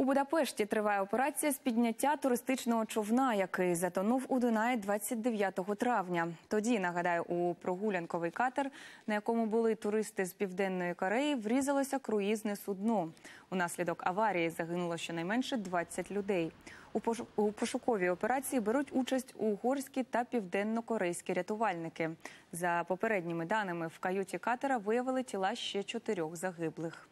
У Будапешті триває операція з підняття туристичного човна, який затонув у Дунаї 29 травня. Тоді, нагадаю, у прогулянковий катер, на якому були туристи з Південної Кореї, врізалося круїзне судно. Унаслідок аварії загинуло щонайменше 20 людей. У пошуковій операції беруть участь угорські та південно-корейські рятувальники. За попередніми даними, в каюті катера виявили тіла ще 4 загиблих.